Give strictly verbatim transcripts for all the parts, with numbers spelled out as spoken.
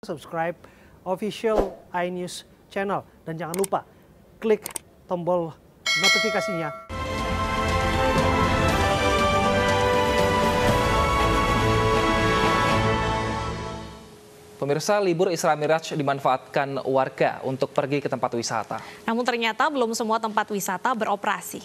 subscribe official iNews channel. Dan jangan lupa klik tombol notifikasinya. Pemirsa, libur Isra Miraj dimanfaatkan warga untuk pergi ke tempat wisata. Namun ternyata belum semua tempat wisata beroperasi.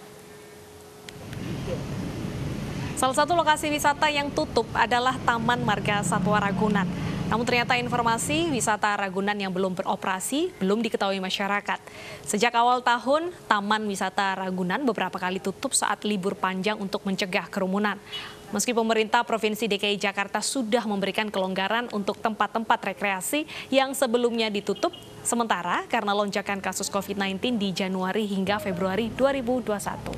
Salah satu lokasi wisata yang tutup adalah Taman Marga Satwa Ragunan. Namun ternyata informasi wisata Ragunan yang belum beroperasi belum diketahui masyarakat. Sejak awal tahun, Taman Wisata Ragunan beberapa kali tutup saat libur panjang untuk mencegah kerumunan. Meski pemerintah Provinsi D K I Jakarta sudah memberikan kelonggaran untuk tempat-tempat rekreasi yang sebelumnya ditutup, sementara karena lonjakan kasus COVID sembilan belas di Januari hingga Februari dua ribu dua puluh satu.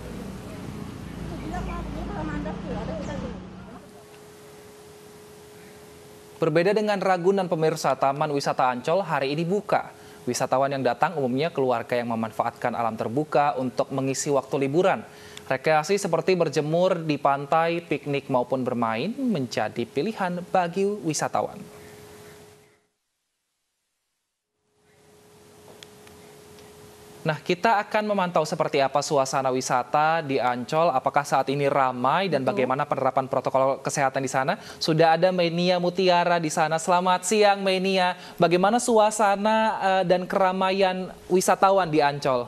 Berbeda dengan Ragunan, pemirsa, Taman Wisata Ancol hari ini buka. Wisatawan yang datang umumnya keluarga yang memanfaatkan alam terbuka untuk mengisi waktu liburan. Rekreasi seperti berjemur di pantai, piknik maupun bermain menjadi pilihan bagi wisatawan. Nah, kita akan memantau seperti apa suasana wisata di Ancol, apakah saat ini ramai dan bagaimana penerapan protokol kesehatan di sana. Sudah ada Menia Mutiara di sana. Selamat siang, Menia. Bagaimana suasana uh, dan keramaian wisatawan di Ancol?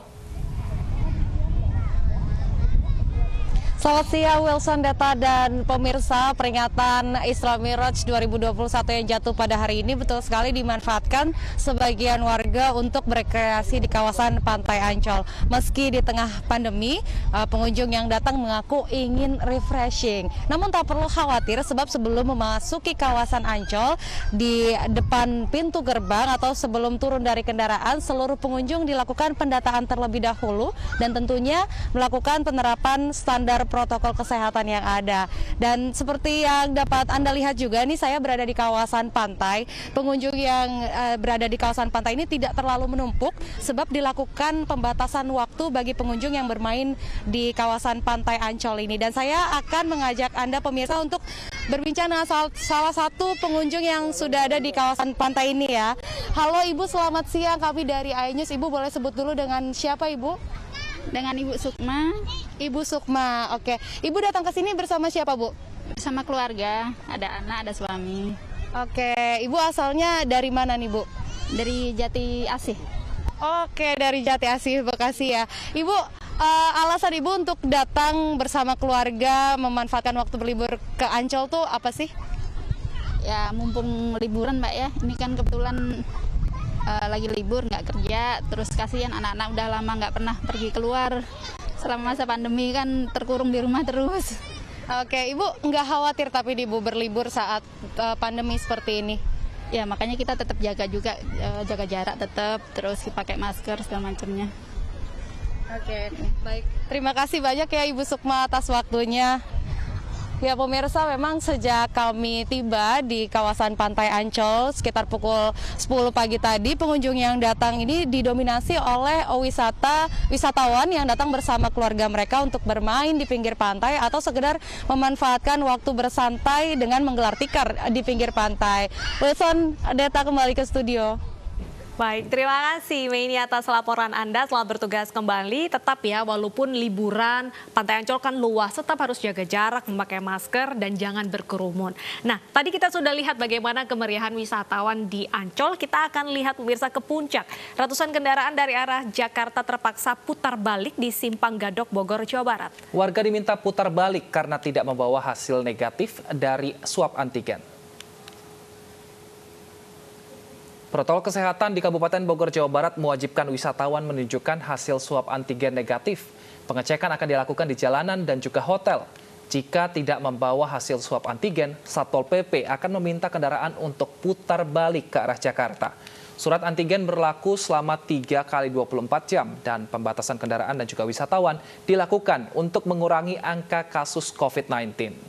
Selamat siang Wilson, Data dan pemirsa. Peringatan Isra Miraj dua ribu dua puluh satu yang jatuh pada hari ini betul sekali dimanfaatkan sebagian warga untuk berekreasi di kawasan Pantai Ancol. Meski di tengah pandemi, pengunjung yang datang mengaku ingin refreshing. Namun tak perlu khawatir sebab sebelum memasuki kawasan Ancol, di depan pintu gerbang atau sebelum turun dari kendaraan, seluruh pengunjung dilakukan pendataan terlebih dahulu dan tentunya melakukan penerapan standar protokol kesehatan yang ada. Dan seperti yang dapat Anda lihat juga, nih saya berada di kawasan pantai. Pengunjung yang uh, berada di kawasan pantai ini tidak terlalu menumpuk sebab dilakukan pembatasan waktu bagi pengunjung yang bermain di kawasan Pantai Ancol ini. Dan saya akan mengajak Anda pemirsa untuk berbincang dengan salah satu pengunjung yang sudah ada di kawasan pantai ini ya. Halo Ibu, selamat siang. Kami dari iNews. Ibu boleh sebut dulu dengan siapa Ibu? Dengan Ibu Sukma. Ibu Sukma, oke. Ibu datang ke sini bersama siapa, Bu? Bersama keluarga, ada anak, ada suami. Oke, Ibu asalnya dari mana nih, Bu? Dari Jati Asih. Oke, dari Jati Asih, Bekasi ya. Ibu, uh, alasan Ibu untuk datang bersama keluarga memanfaatkan waktu berlibur ke Ancol tuh apa sih? Ya, mumpung liburan, Mbak ya. Ini kan kebetulan Uh, lagi libur, nggak kerja, terus kasihan anak-anak udah lama nggak pernah pergi keluar selama masa pandemi kan terkurung di rumah terus. Oke, Ibu nggak khawatir tapi Ibu berlibur saat uh, pandemi seperti ini? Ya makanya kita tetap jaga juga, uh, jaga jarak tetap, terus pakai masker segala macamnya. Oke, baik. Terima kasih banyak ya Ibu Sukma atas waktunya. Ya pemirsa, memang sejak kami tiba di kawasan Pantai Ancol sekitar pukul sepuluh pagi tadi, pengunjung yang datang ini didominasi oleh wisata wisatawan yang datang bersama keluarga mereka untuk bermain di pinggir pantai atau sekedar memanfaatkan waktu bersantai dengan menggelar tikar di pinggir pantai. Wilson, Deta kembali ke studio. Baik, terima kasih Meni atas laporan Anda. Selamat bertugas kembali. Tetap ya, walaupun liburan, Pantai Ancol kan luas, tetap harus jaga jarak, memakai masker, dan jangan berkerumun. Nah, tadi kita sudah lihat bagaimana kemeriahan wisatawan di Ancol. Kita akan lihat pemirsa ke puncak. Ratusan kendaraan dari arah Jakarta terpaksa putar balik di Simpang Gadok, Bogor, Jawa Barat. Warga diminta putar balik karena tidak membawa hasil negatif dari swab antigen. Protokol kesehatan di Kabupaten Bogor, Jawa Barat mewajibkan wisatawan menunjukkan hasil swab antigen negatif. Pengecekan akan dilakukan di jalanan dan juga hotel. Jika tidak membawa hasil swab antigen, Satpol P P akan meminta kendaraan untuk putar balik ke arah Jakarta. Surat antigen berlaku selama tiga kali dua puluh empat jam dan pembatasan kendaraan dan juga wisatawan dilakukan untuk mengurangi angka kasus COVID sembilan belas.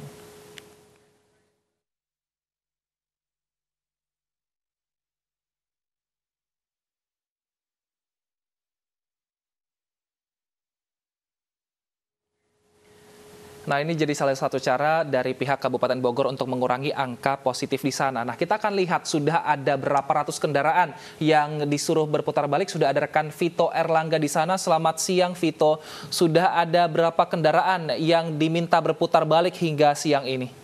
Nah, ini jadi salah satu cara dari pihak Kabupaten Bogor untuk mengurangi angka positif di sana. Nah, kita akan lihat sudah ada berapa ratus kendaraan yang disuruh berputar balik. Sudah ada rekan Vito Erlangga di sana. Selamat siang, Vito. Sudah ada berapa kendaraan yang diminta berputar balik hingga siang ini?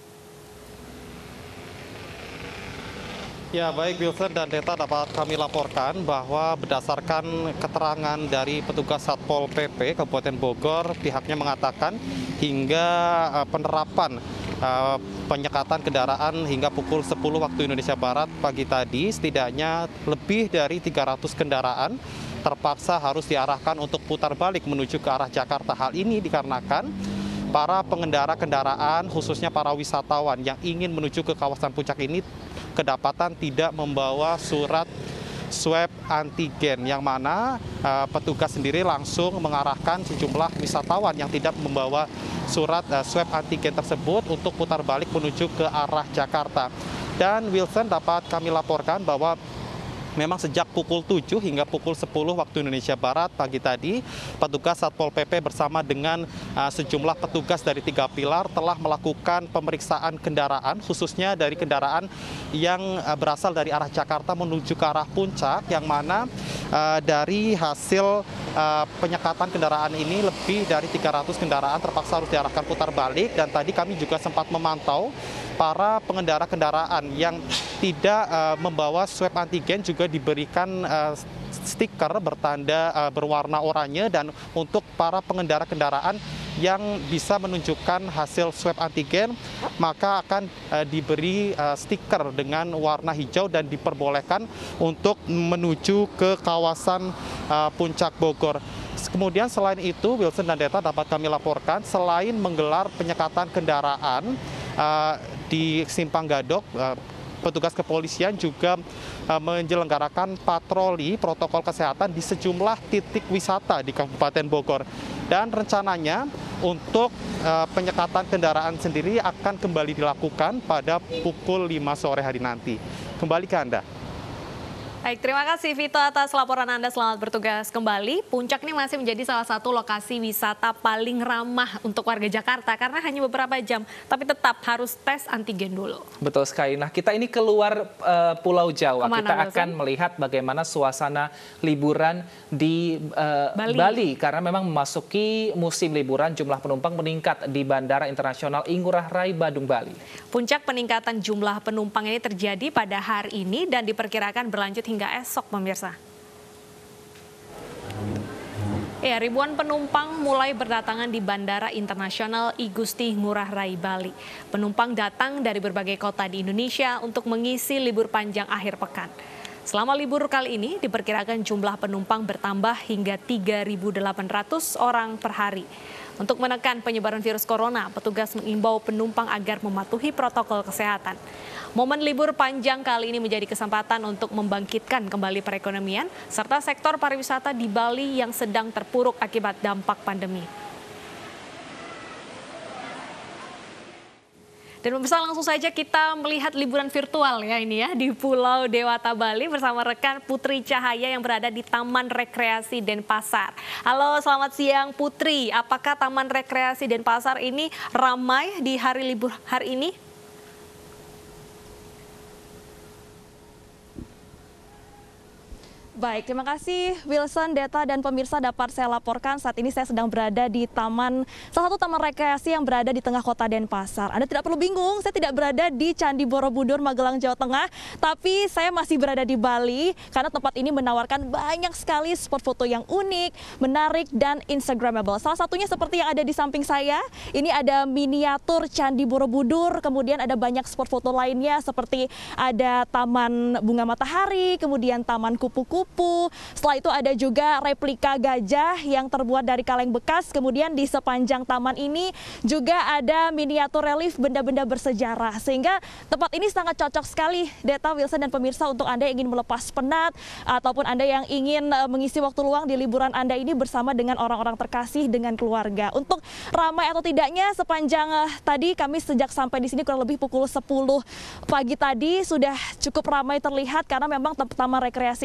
Ya, baik Wilson dan Deta, dapat kami laporkan bahwa berdasarkan keterangan dari petugas Satpol P P Kabupaten Bogor, pihaknya mengatakan hingga uh, penerapan uh, penyekatan kendaraan hingga pukul sepuluh waktu Indonesia Barat pagi tadi, setidaknya lebih dari tiga ratus kendaraan terpaksa harus diarahkan untuk putar balik menuju ke arah Jakarta. Hal ini dikarenakan para pengendara kendaraan, khususnya para wisatawan yang ingin menuju ke kawasan puncak ini kedapatan tidak membawa surat swab antigen, yang mana uh, petugas sendiri langsung mengarahkan sejumlah wisatawan yang tidak membawa surat uh, swab antigen tersebut untuk putar balik menuju ke arah Jakarta. Dan Wilson, dapat kami laporkan bahwa memang sejak pukul tujuh hingga pukul sepuluh waktu Indonesia Barat pagi tadi, petugas Satpol P P bersama dengan uh, sejumlah petugas dari tiga pilar telah melakukan pemeriksaan kendaraan, khususnya dari kendaraan yang uh, berasal dari arah Jakarta menuju ke arah puncak, yang mana uh, dari hasil uh, penyekatan kendaraan ini lebih dari tiga ratus kendaraan terpaksa harus diarahkan putar balik. Dan tadi kami juga sempat memantau para pengendara kendaraan yang tidak uh, membawa swab antigen juga diberikan uh, stiker bertanda uh, berwarna oranye, dan untuk para pengendara kendaraan yang bisa menunjukkan hasil swab antigen maka akan uh, diberi uh, stiker dengan warna hijau dan diperbolehkan untuk menuju ke kawasan uh, puncak Bogor. Kemudian selain itu, Wilson dan Deta, dapat kami laporkan selain menggelar penyekatan kendaraan uh, di Simpang Gadok, uh, petugas kepolisian juga uh, menyelenggarakan patroli protokol kesehatan di sejumlah titik wisata di Kabupaten Bogor. Dan rencananya untuk uh, penyekatan kendaraan sendiri akan kembali dilakukan pada pukul lima sore hari nanti. Kembali ke Anda. Baik, terima kasih Vito atas laporan Anda. Selamat bertugas kembali. Puncak ini masih menjadi salah satu lokasi wisata paling ramah untuk warga Jakarta karena hanya beberapa jam, tapi tetap harus tes antigen dulu. Betul sekali. Nah, kita ini keluar uh, Pulau Jawa. Kemana, kita akan Wilson? Melihat bagaimana suasana liburan di uh, Bali. Bali karena memang memasuki musim liburan, jumlah penumpang meningkat di Bandara Internasional I Ngurah Rai Badung, Bali. Puncak peningkatan jumlah penumpang ini terjadi pada hari ini dan diperkirakan berlanjut hingga esok, pemirsa. Ya, ribuan penumpang mulai berdatangan di Bandara Internasional I Gusti Ngurah Rai Bali. Penumpang datang dari berbagai kota di Indonesia untuk mengisi libur panjang akhir pekan. Selama libur kali ini diperkirakan jumlah penumpang bertambah hingga tiga ribu delapan ratus orang per hari. Untuk menekan penyebaran virus corona, petugas mengimbau penumpang agar mematuhi protokol kesehatan. Momen libur panjang kali ini menjadi kesempatan untuk membangkitkan kembali perekonomian serta sektor pariwisata di Bali yang sedang terpuruk akibat dampak pandemi. Dan pemirsa, langsung saja kita melihat liburan virtual ya ini ya di Pulau Dewata Bali bersama rekan Putri Cahaya yang berada di Taman Rekreasi Denpasar. Halo, selamat siang Putri. Apakah Taman Rekreasi Denpasar ini ramai di hari libur hari ini? Baik, terima kasih Wilson, Deta, dan pemirsa. Dapat saya laporkan saat ini saya sedang berada di taman, salah satu taman rekreasi yang berada di tengah kota Denpasar. Anda tidak perlu bingung, saya tidak berada di Candi Borobudur, Magelang, Jawa Tengah, tapi saya masih berada di Bali karena tempat ini menawarkan banyak sekali spot foto yang unik, menarik, dan instagramable. Salah satunya seperti yang ada di samping saya, ini ada miniatur Candi Borobudur, kemudian ada banyak spot foto lainnya seperti ada Taman Bunga Matahari, kemudian Taman Kupu-Kupu. Setelah itu ada juga replika gajah yang terbuat dari kaleng bekas. Kemudian di sepanjang taman ini juga ada miniatur relief benda-benda bersejarah. Sehingga tempat ini sangat cocok sekali, Deta, Wilson, dan pemirsa, untuk Anda yang ingin melepas penat ataupun Anda yang ingin mengisi waktu luang di liburan Anda ini bersama dengan orang-orang terkasih, dengan keluarga. Untuk ramai atau tidaknya, sepanjang uh, tadi kami sejak sampai di sini kurang lebih pukul sepuluh pagi tadi sudah cukup ramai terlihat karena memang taman rekreasi ini biasa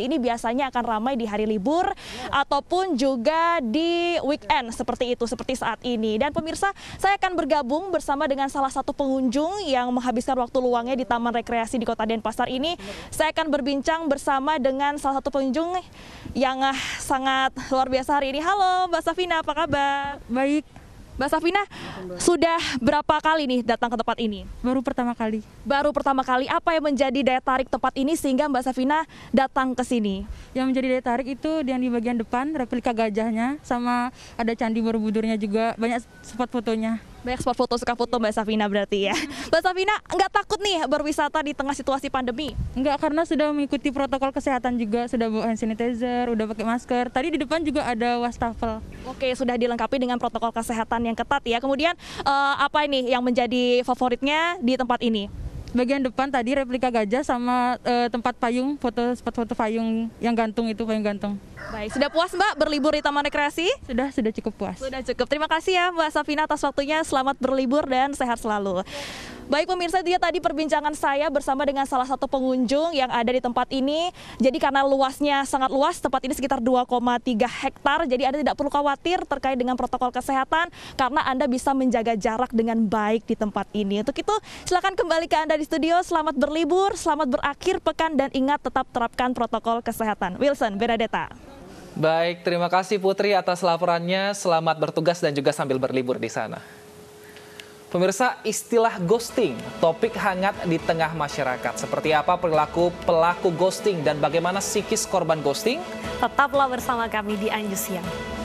biasanya akan ramai di hari libur ataupun juga di weekend seperti itu, seperti saat ini. Dan pemirsa, saya akan bergabung bersama dengan salah satu pengunjung yang menghabiskan waktu luangnya di Taman Rekreasi di Kota Denpasar ini. Saya akan berbincang bersama dengan salah satu pengunjung yang uh, sangat luar biasa hari ini. Halo Mbak Safina, apa kabar? Baik. Mbak Safina, sudah berapa kali nih datang ke tempat ini? Baru pertama kali. Baru pertama kali. Apa yang menjadi daya tarik tempat ini sehingga Mbak Safina datang ke sini? Yang menjadi daya tarik itu yang di bagian depan, replika gajahnya, sama ada Candi Borobudurnya juga, banyak spot fotonya. Banyak spot foto, suka foto Mbak Safina berarti ya. Mbak Safina nggak takut nih berwisata di tengah situasi pandemi? Enggak, karena sudah mengikuti protokol kesehatan juga, sudah bawa hand sanitizer, udah pakai masker. Tadi di depan juga ada wastafel. Oke, sudah dilengkapi dengan protokol kesehatan yang ketat ya. Kemudian uh, apa ini yang menjadi favoritnya di tempat ini? Bagian depan tadi replika gajah sama uh, tempat payung, foto spot foto payung yang gantung itu, payung gantung. Baik, sudah puas Mbak berlibur di Taman Rekreasi? Sudah, sudah cukup puas. Sudah cukup. Terima kasih ya Mbak Safina atas waktunya. Selamat berlibur dan sehat selalu. Baik pemirsa, dia tadi perbincangan saya bersama dengan salah satu pengunjung yang ada di tempat ini. Jadi karena luasnya sangat luas, tempat ini sekitar dua koma tiga hektar. Jadi Anda tidak perlu khawatir terkait dengan protokol kesehatan karena Anda bisa menjaga jarak dengan baik di tempat ini. Untuk itu, silakan kembali ke Anda di studio. Selamat berlibur, selamat berakhir pekan dan ingat tetap terapkan protokol kesehatan. Wilson Benedetta. Baik, terima kasih Putri atas laporannya. Selamat bertugas dan juga sambil berlibur di sana. Pemirsa, istilah ghosting, topik hangat di tengah masyarakat. Seperti apa perilaku pelaku ghosting dan bagaimana psikis korban ghosting? Tetaplah bersama kami di Anjus Siang.